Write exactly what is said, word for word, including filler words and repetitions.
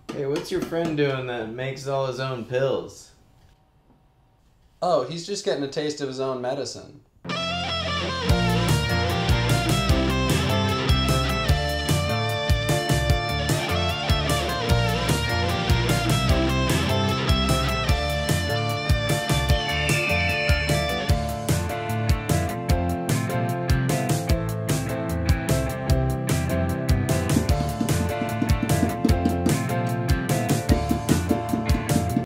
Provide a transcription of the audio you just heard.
Hey, what's your friend doing that makes all his own pills? Oh, he's just getting a taste of his own medicine.